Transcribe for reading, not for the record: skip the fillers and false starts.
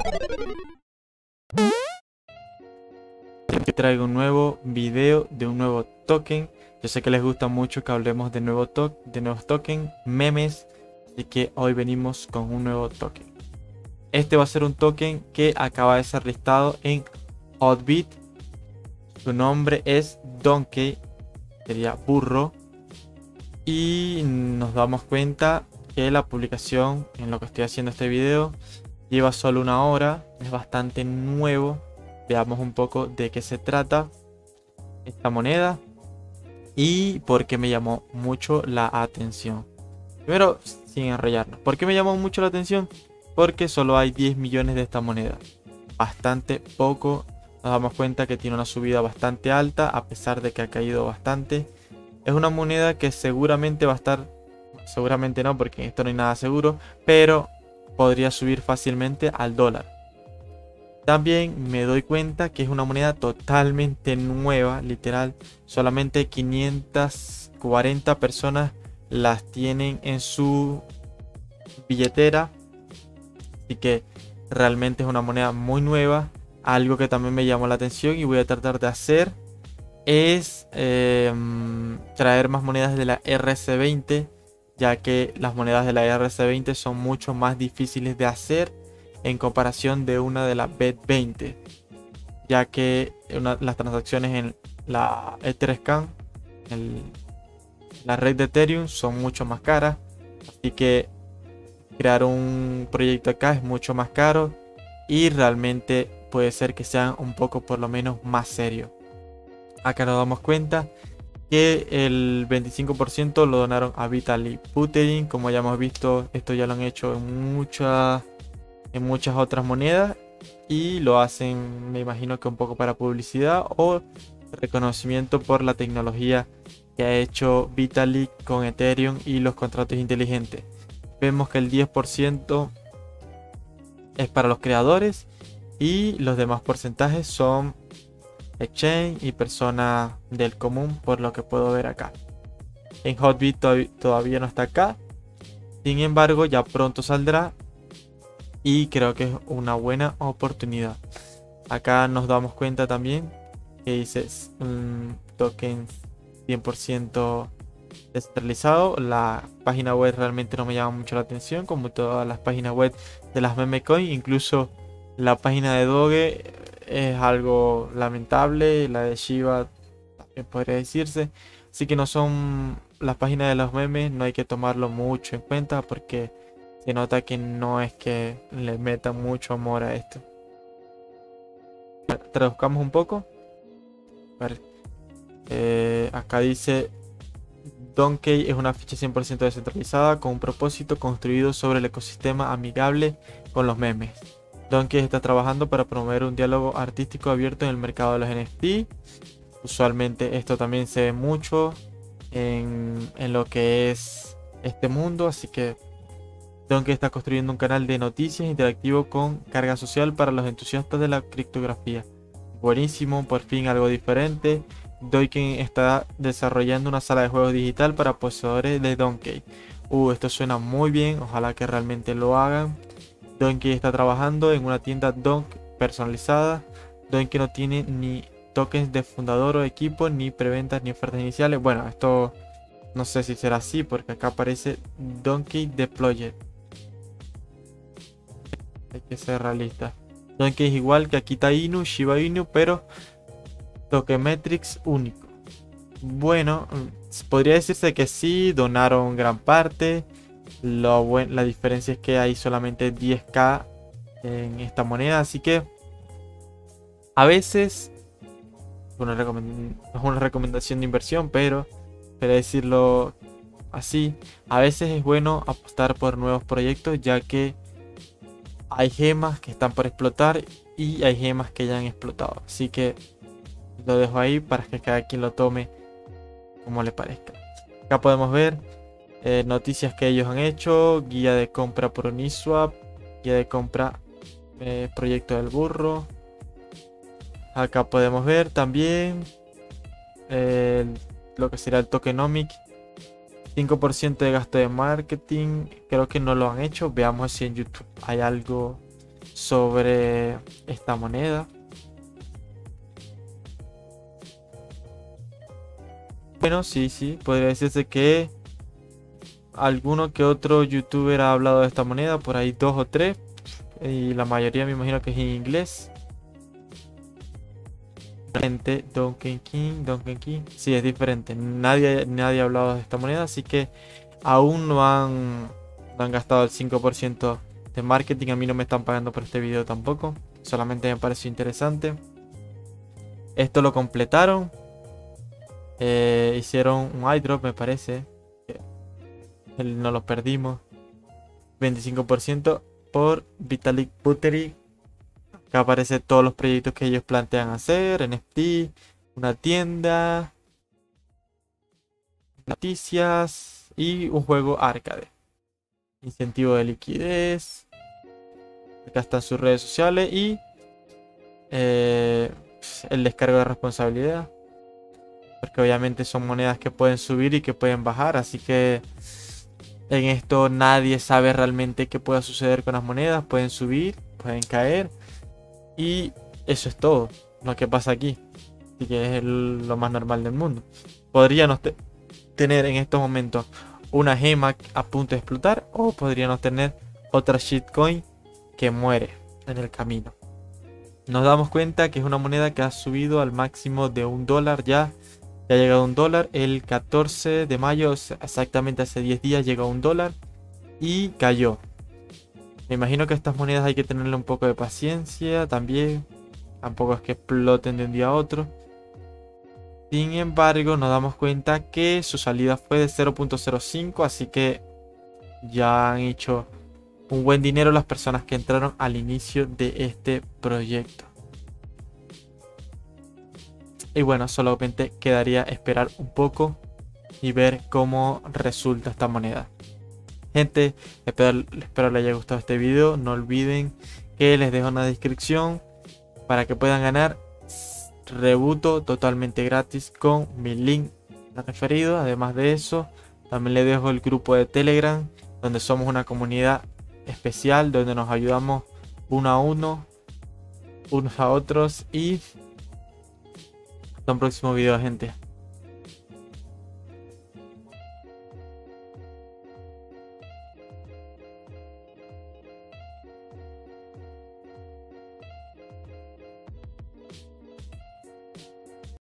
Que traigo un nuevo video de un nuevo token. Yo sé que les gusta mucho que hablemos de nuevos tokens, memes, así que hoy venimos con un nuevo token. Este va a ser un token que acaba de ser listado en Hotbit. Su nombre es Donkey, sería burro, y nos damos cuenta que la publicación, en lo que estoy haciendo este video, lleva solo 1 hora, es bastante nuevo. Veamos un poco de qué se trata esta moneda y por qué me llamó mucho la atención. Primero, sin enrollarnos, ¿por qué me llamó mucho la atención? Porque solo hay 10 millones de esta moneda, bastante poco. Nos damos cuenta que tiene una subida bastante alta a pesar de que ha caído bastante. Es una moneda que seguramente va a estar, seguramente no, porque en esto no hay nada seguro, pero podría subir fácilmente al dólar. También me doy cuenta que es una moneda totalmente nueva, literal. Solamente 540 personas las tienen en su billetera. Así que realmente es una moneda muy nueva. Algo que también me llamó la atención y voy a tratar de hacer es traer más monedas de la RC20, ya que las monedas de la RC20 son mucho más difíciles de hacer en comparación de una de la BET20, ya que las transacciones en la Etherscan, la red de Ethereum, son mucho más caras, así que crear un proyecto acá es mucho más caro y realmente puede ser que sea un poco por lo menos más serio. Acá nos damos cuenta que el 25% lo donaron a Vitalik Buterin. Como ya hemos visto, esto ya lo han hecho en muchas otras monedas y lo hacen, me imagino que un poco para publicidad o reconocimiento por la tecnología que ha hecho Vitalik con Ethereum y los contratos inteligentes. Vemos que el 10% es para los creadores y los demás porcentajes son exchange y personas del común, por lo que puedo ver acá. En Hotbit todavía no está acá, sin embargo ya pronto saldrá y creo que es una buena oportunidad. Acá nos damos cuenta también que dice token 100% descentralizado. La página web realmente no me llama mucho la atención, como todas las páginas web de las meme coin. Incluso la página de Doge es algo lamentable, la de Shiba también podría decirse. Así que no son las páginas de los memes, no hay que tomarlo mucho en cuenta porque se nota que no es que le metan mucho amor a esto. Traduzcamos un poco. A ver, acá dice: Donkey es una ficha 100% descentralizada con un propósito construido sobre el ecosistema amigable con los memes. Donkey está trabajando para promover un diálogo artístico abierto en el mercado de los NFT. Usualmente esto también se ve mucho en lo que es este mundo, así que Donkey está construyendo un canal de noticias interactivo con carga social para los entusiastas de la criptografía. Buenísimo, por fin algo diferente. Donkey está desarrollando una sala de juegos digital para poseedores de Donkey. Esto suena muy bien, ojalá que realmente lo hagan. Donkey está trabajando en una tienda Donk personalizada. Donkey no tiene ni tokens de fundador o equipo, ni preventas ni ofertas iniciales. Bueno, esto no sé si será así porque acá aparece Donkey Deployed. Hay que ser realista. Donkey es igual que Akita Inu, Shiba Inu, pero Tokemetrics único. Bueno, podría decirse que sí, donaron gran parte. La diferencia es que hay solamente 10k en esta moneda, así que a veces no es una recomendación de inversión, pero para decirlo así, a veces es bueno apostar por nuevos proyectos, ya que hay gemas que están por explotar y hay gemas que ya han explotado. Así que lo dejo ahí para que cada quien lo tome como le parezca. Acá podemos ver noticias que ellos han hecho, guía de compra por Uniswap, guía de compra proyecto del burro. Acá podemos ver también lo que será el tokenomic. 5% de gasto de marketing, creo que no lo han hecho. Veamos si en YouTube hay algo sobre esta moneda. Bueno, sí, podría decirse que alguno que otro youtuber ha hablado de esta moneda, por ahí 2 o 3, y la mayoría me imagino que es en inglés. Gente, Donkey King, sí, es diferente. Nadie ha hablado de esta moneda, así que aún no han gastado el 5% de marketing. A mí no me están pagando por este video tampoco, solamente me pareció interesante. Esto lo completaron, hicieron un airdrop, me parece. No lo perdimos. 25% por Vitalik Buterin. Acá aparece todos los proyectos que ellos plantean hacer: NFT, una tienda, noticias y un juego arcade. Incentivo de liquidez. Acá están sus redes sociales y el descargo de responsabilidad. Porque obviamente son monedas que pueden subir y que pueden bajar, así que en esto nadie sabe realmente qué pueda suceder con las monedas. Pueden subir, pueden caer. Y eso es todo lo que pasa aquí. Así que es lo más normal del mundo. Podríamos tener en estos momentos una gema a punto de explotar, o podríamos tener otra shitcoin que muere en el camino. Nos damos cuenta que es una moneda que ha subido al máximo de $1 ya. Ya ha llegado a $1. El 14 de mayo, exactamente hace 10 días, llegó a $1 y cayó. Me imagino que estas monedas hay que tenerle un poco de paciencia también. Tampoco es que exploten de un día a otro. Sin embargo, nos damos cuenta que su salida fue de 0.05, así que ya han hecho un buen dinero las personas que entraron al inicio de este proyecto. Y bueno, solamente quedaría esperar un poco y ver cómo resulta esta moneda. Gente, espero les haya gustado este video. No olviden que les dejo en la descripción para que puedan ganar Rebuto totalmente gratis con mi link referido. Además de eso, también les dejo el grupo de Telegram, donde somos una comunidad especial, donde nos ayudamos uno a uno, unos a otros. Y hasta un próximo video, gente.